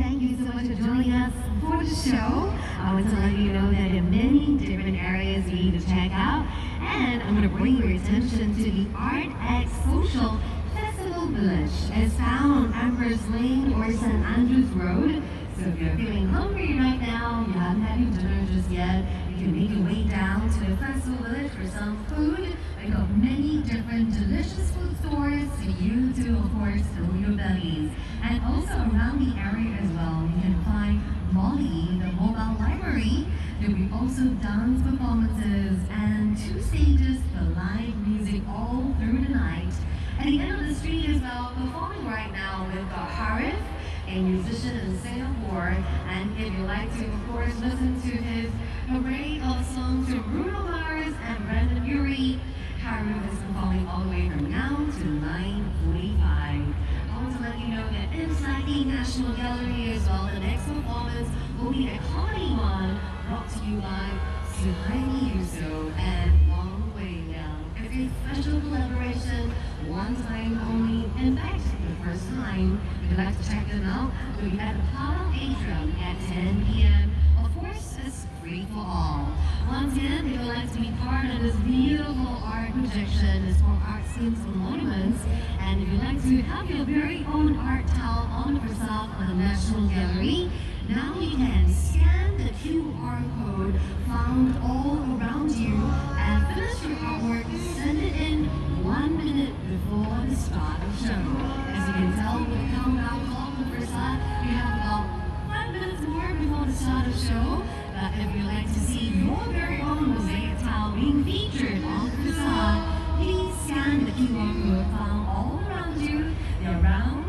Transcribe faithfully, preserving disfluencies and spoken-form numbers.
thank you so much for joining us for the show. I want to let you know that there are many different areas you need to check out. And I'm going to bring your attention to the Art X Social Festival Village. It's found on Empress Lane or Saint Andrews Road. So if you're feeling hungry right now, you haven't had your dinner just yet, you can make your way down to the Festival Village for some food. We've got many different delicious food stores for you to, of course, fill your bellies. And also around the area as well, you can find Molly, the mobile library. There will be also dance performances and two stages for live music all through the night. At the end of the street as well, performing right now, we've got Harith, a musician in Singapore, and if you'd like to, of course, listen to his array of songs from Bruno Mars and Brandon Urie, Harith is performing all the way from now to nine forty-five. I want to let you know that inside the National Gallery as well, the next performance will be a comedy one brought to you by Suhaimi Yuso and Wang Weiliang. It's a special collaboration, one time only. In fact, the first time. If you'd like to check them out, we'll be at the Palo Atrium at ten p m Of course, it's free for all. Once again, if you'd like to be part of this beautiful art projection, it's for art scenes and monuments. And if you'd like to have your very own art tile on the facade of the National Gallery, now you can scan the Q R code found all around you and finish your artwork, send it in one minute before the start of the show. As you can tell with the countdown clock on the facade, we have about five minutes more before the start of the show. But if you'd like to see your very own mosaic tile being featured on the facade, please scan the Q R code found all around you. They're around